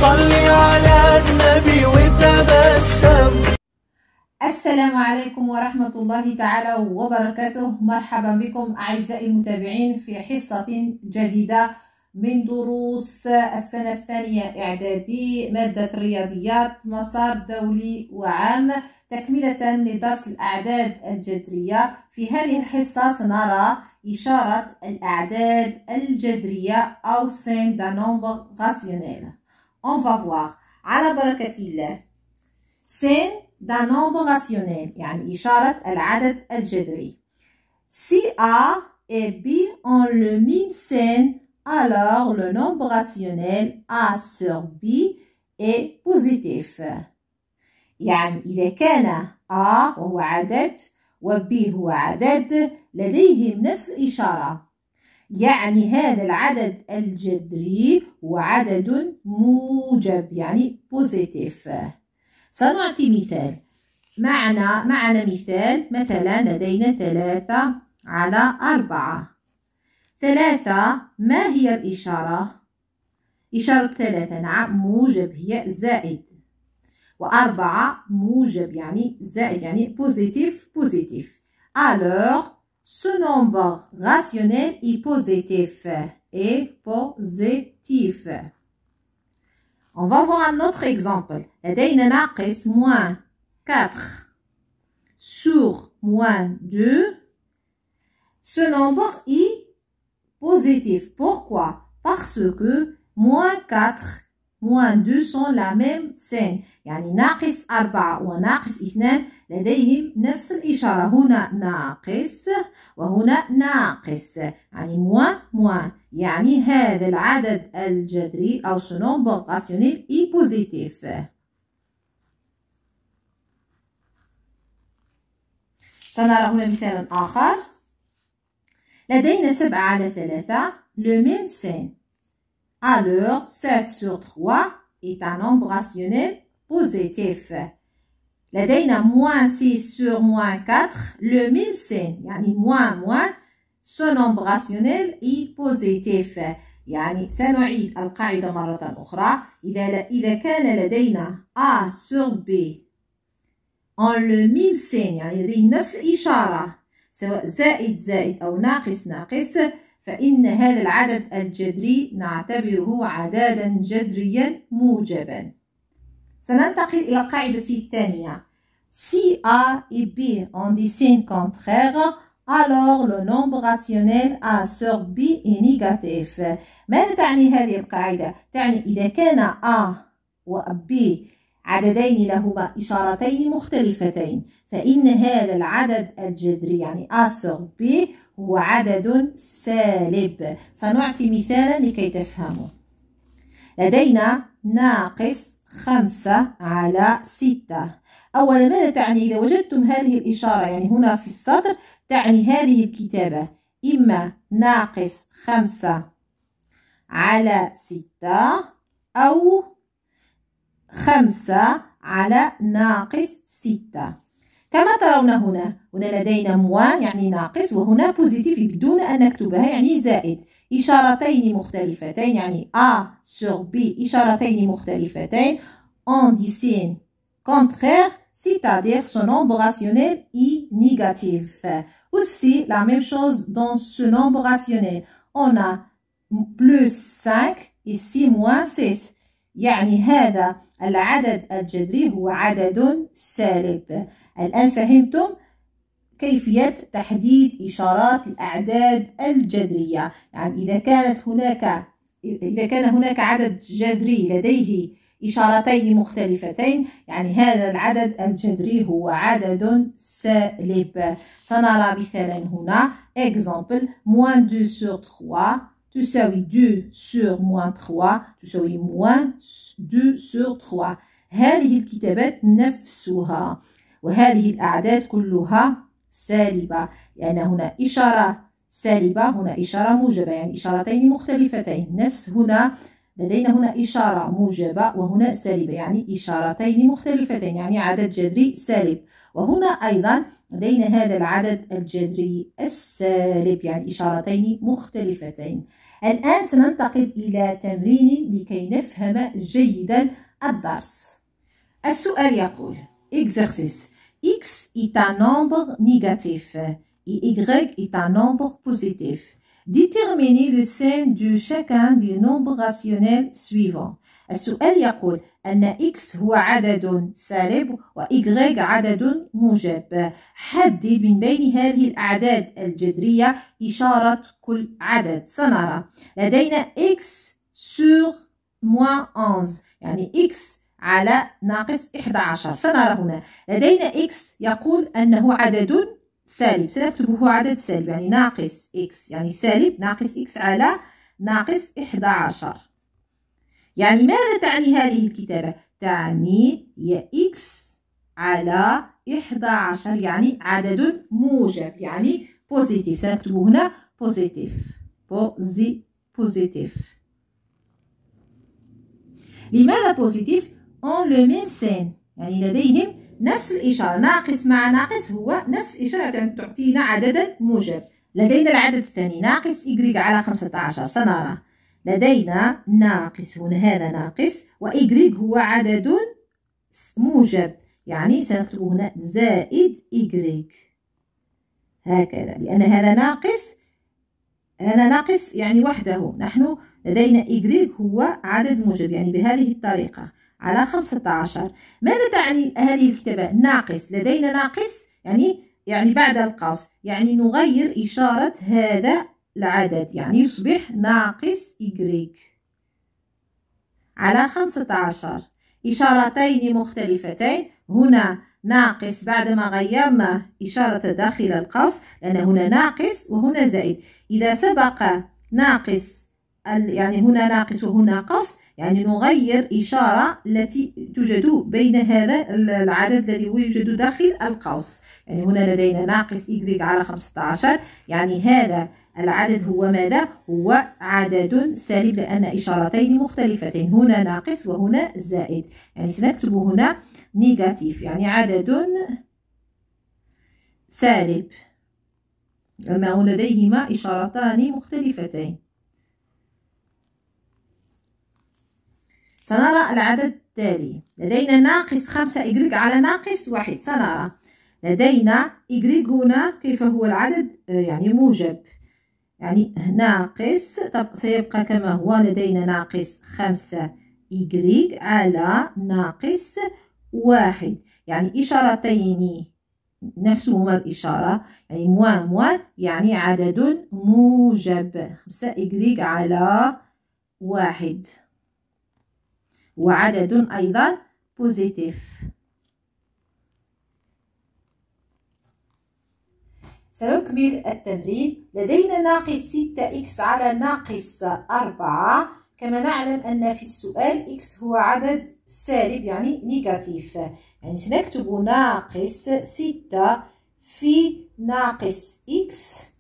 صلي على النبي وتبسم. السلام عليكم ورحمة الله تعالى وبركاته. مرحبا بكم أعزائي المتابعين في حصة جديدة من دروس السنة الثانية إعدادي مادة الرياضيات مسار دولي وعام، تكملة لدرس الأعداد الجذرية. في هذه الحصة سنرى إشارة الأعداد الجذرية أو sign d'un nombre rationnel. On va voir على بركة الله. sign d'un nombre rationnel يعني إشارة العدد الجذري. Si A et B ont le même signe, alors le nombre rationnel A sur B est positif. يعني إذا كان A وهو عدد و B هو عدد لديهم نفس الإشارة، يعني هذا العدد الجذري هو عدد موجب يعني positif. سنعطي مثال. معنا مثال، مثلا لدينا 3/4. 3 ما هي الإشارة؟ إشارة 3 نعم موجب هي زائد، و4 موجب يعني زائد يعني positif. Alors ce nombre rationnel est positif. On va voir un autre exemple. لدينا ناقص moins 4 sur moins 2. Ce nombre est positif. Pourquoi? Parce que moins 4 moins 2 sont la même signe. يعني ناقص 4 وناقص 2 لديهم نفس الإشارة. هنا ناقص وهنا ناقص، يعني moins. يعني هذا العدد الجذري أو ce nombre rationnel est positif. سنرى هنا مثال آخر. لدينا 7/3 le même signe. Alors 7 sur 3 est un nombre rationnel positif. لدينا moins 6 sur moins 4 le même signe، يعني moins ce nombre rationnel est positif. يعني سنعيد القاعدة مرة أخرى. إذا كان لدينا A sur B en le même signe، يعني لديه نفس الإشارة سواء زائد أو ناقص فإن هذا العدد الجذري نعتبره عددا جذريا موجبا. سننتقل إلى القاعدة الثانية. Si A et B ont des signes contraires, alors le nombre rationnel A sur B est négatif. ماذا تعني هذه القاعدة؟ تعني إذا كان A و B عددين لهما إشارتين مختلفتين فإن هذا العدد الجذري يعني A sur B هو عدد سالب. سنعطي مثالا لكي تفهموا. لدينا ناقص 5/6. أولا ماذا تعني؟ إذا وجدتم هذه الإشارة يعني هنا في السطر تعني هذه الكتابة إما ناقص 5/6 أو 5/-6. كما ترون هنا لدينا موان يعني ناقص وهنا بوزيتيف بدون أن نكتبها يعني زائد. إشارتين مختلفتين يعني A sur B إشارتين مختلفتين ont des signes contraires, c'est-à-dire ce nombre rationnel est négatif. Aussi la même chose dans ce nombre rationnel. On a plus 5 ici moins 6. يعني هذا العدد الجذري هو عدد سالب. الآن فهمتم كيفية تحديد إشارات الأعداد الجذرية. يعني إذا كان هناك عدد جذري لديه إشارتين مختلفتين يعني هذا العدد الجذري هو عدد سالب. سنرى مثالا هنا. Exemple moins 2 sur 3 تساوي 2 sur moins 3 تساوي moins 2 sur 3. هذه الكتابات نفسها وهذه الأعداد كلها سالبة، لأن هنا إشارة سالبة هنا إشارة موجبة، يعني إشارتين مختلفتين. نفس هنا لدينا هنا إشارة موجبة وهنا سالبة، يعني إشارتين مختلفتين، يعني عدد جذري سالب. وهنا أيضا لدينا هذا العدد الجذري السالب، يعني إشارتين مختلفتين. الآن سننتقل إلى تمرين لكي نفهم جيدا الدرس. السؤال يقول exercice x est un nombre négatif et y est un nombre positif. Déterminez le sein de chacun des nombres rationnels suivants. السؤال يقول أن x هو عدد سالب و y عدد موجب. حدد من بين هذه الأعداد الجذرية إشارة كل عدد. سنرى لدينا x sur moins 11 يعني x على ناقص 11. سنرى هنا لدينا x يقول أنه عدد سالب، سنكتبه عدد سالب يعني ناقص x يعني سالب ناقص x على ناقص 11. يعني ماذا تعني هذه الكتابة؟ تعني هي x على 11 يعني عدد موجب يعني بوزيتيف. سنكتب هنا بوزيتيف بوزيتيف. لماذا بوزيتيف؟ on le même scène يعني لديهم نفس الإشارة. ناقص مع ناقص هو نفس الإشارة يعني تعطينا عددا موجب. لدينا العدد الثاني ناقص y على 15. سنرى لدينا ناقص هنا هذا ناقص و y هو عدد موجب يعني سنكتب هنا زائد y هكذا لأن هذا ناقص يعني وحده. نحن لدينا y هو عدد موجب يعني بهذه الطريقة على 15. ماذا تعني هذه الكتابة؟ ناقص لدينا ناقص يعني بعد القوس يعني نغير إشارة هذا العدد يعني يصبح ناقص y على 15. إشارتين مختلفتين. هنا ناقص بعدما غيرنا إشارة داخل القوس لأن هنا ناقص وهنا زائد. إذا سبق ناقص يعني هنا ناقص وهنا قوس يعني نغير إشارة التي توجد بين هذا العدد الذي يوجد داخل القوس. يعني هنا لدينا ناقص y على 15 يعني هذا العدد هو ماذا؟ هو عدد سالب لأن إشارتين مختلفتين هنا ناقص وهنا زائد يعني سنكتب هنا نيجاتيف يعني عدد سالب لأنه لديهما إشارتان مختلفتين. سنرى العدد التالي لدينا ناقص 5y على ناقص 1. سنرى لدينا y هنا كيف هو العدد يعني موجب يعني ناقص سيبقى كما هو. لدينا ناقص 5y على ناقص 1 يعني إشارتين نفسهما الإشارة يعني موان يعني عدد موجب 5y على 1 وعدد أيضا بوزيتيف. سنكمل التمرين. لدينا ناقص 6x على ناقص 4. كما نعلم أن في السؤال x هو عدد سالب يعني نيجاتيف يعني سنكتب ناقص 6 في ناقص x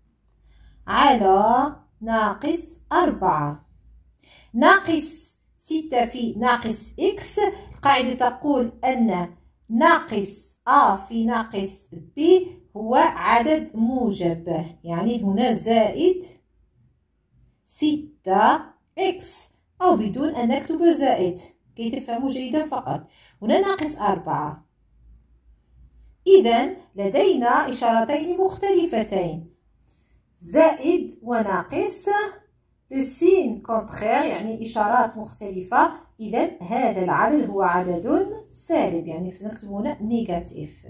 على ناقص 4. ناقص 6 في ناقص x القاعدة تقول أن ناقص a في ناقص b هو عدد موجب يعني هنا زائد 6x أو بدون أن نكتب زائد كي تفهموا جيدا فقط. هنا ناقص 4. إذن لدينا إشارتين مختلفتين زائد وناقص السين كونتخير يعني إشارات مختلفة. إذن هذا العدد هو عدد سالب يعني سنكتب هنا نيجاتيف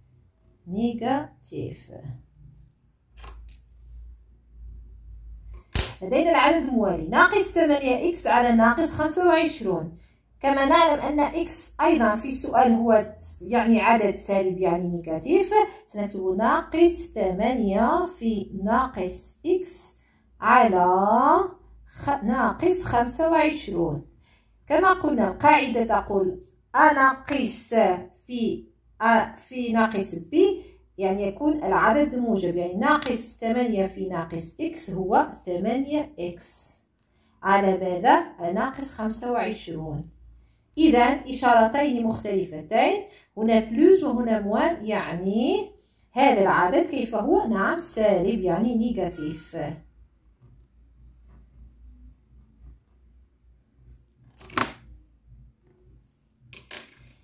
لدينا العدد الموالي ناقص 8x على ناقص 25. كما نعلم أن x أيضا في السؤال هو يعني عدد سالب يعني نيجاتيف سنكتب ناقص 8 في ناقص x على ناقص 25. كما قلنا القاعدة تقول a ناقص في ناقص b يعني يكون العدد موجب يعني ناقص 8 في ناقص x هو 8x على ماذا؟ على ناقص 25. إذا إشارتين مختلفتين هنا بلوس وهنا موان يعني هذا العدد كيف هو؟ نعم سالب يعني نيجاتيف.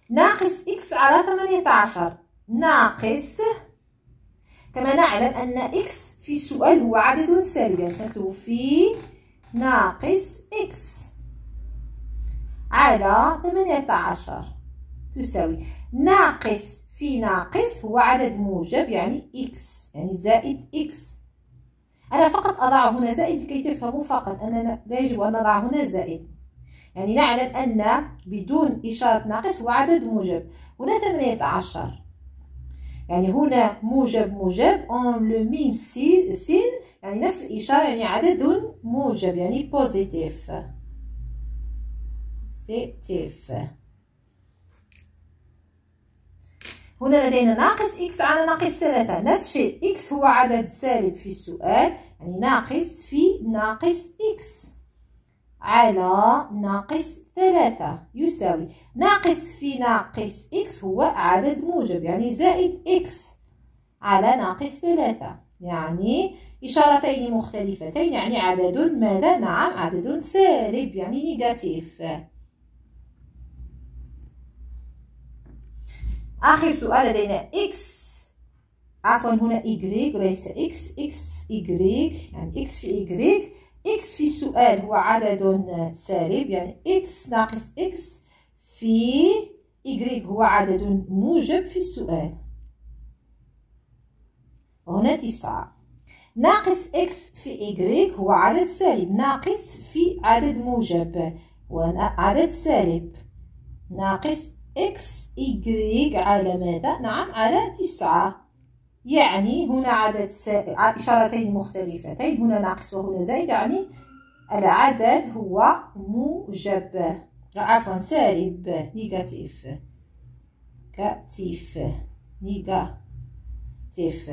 ناقص إكس على 18 ناقص، كما نعلم أن إكس في السؤال هو عدد سالب، يعني سنكتب في ناقص إكس على 18 تساوي ناقص في ناقص هو عدد موجب، يعني إكس، يعني زائد إكس. أنا فقط أضع هنا زائد لكي تفهموا فقط أننا لا يجب أن نضع هنا زائد، يعني نعلم أن بدون إشارة ناقص هو عدد موجب. هنا 18، يعني هنا موجب موجب اون لو ميم سين، يعني نفس الإشارة، يعني عدد موجب، يعني بوزيتيف سيتيف. هنا لدينا ناقص إكس على ناقص 3، نفس الشيء، إكس هو عدد سالب في السؤال، يعني ناقص في ناقص إكس على ناقص 3 يساوي ناقص في ناقص إكس هو عدد موجب، يعني زائد إكس على ناقص 3، يعني إشارتين مختلفتين، يعني عدد ماذا؟ نعم عدد سالب، يعني نيجاتيف. آخر سؤال لدينا إكس، عفوا هنا إيكغيك وليس إكس، إكس إيكغيك، يعني إكس في إيكغيك. إكس في السؤال هو عدد سالب، يعني إكس ناقص إكس في إيكغيك هو عدد موجب في السؤال، وهنا 9. ناقص إكس في إيكغيك هو عدد سالب، ناقص في عدد موجب وعدد سالب، ناقص إكس إيكغيك على ماذا؟ نعم على 9، يعني هنا عدد إشارتين مختلفتين، هنا ناقص وهنا زائد، يعني العدد هو موجب، عفوا سالب، نيجاتيف كاتيف نيجاتيف.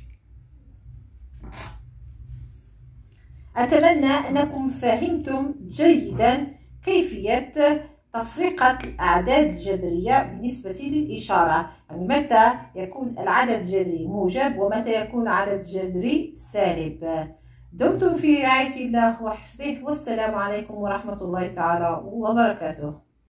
أتمنى أنكم فهمتم جيدا كيفية تفرقة الأعداد الجذرية بالنسبة للإشارة، يعني متى يكون العدد الجذري موجب ومتى يكون العدد الجذري سالب. دمتم في رعاية الله وحفظه، والسلام عليكم ورحمة الله تعالى وبركاته.